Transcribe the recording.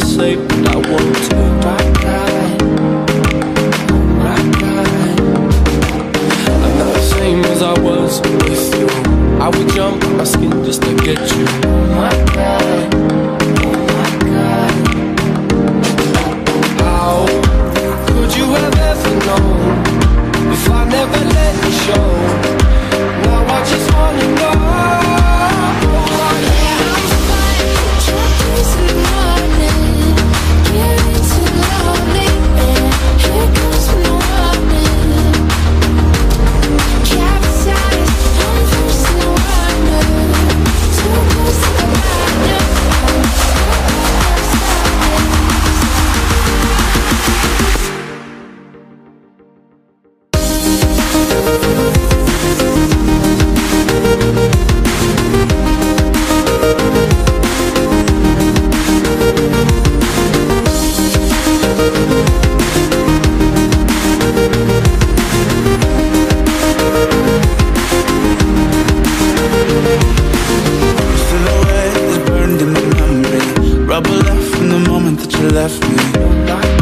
say, but I want to ride, ride, ride, ride. I'm not the same as I was with you. I would jump my skin just to get you. Oh my God, oh my God. How could you have ever known if I never let you show? Now I just wanna know. Rubber left from the moment that you left me.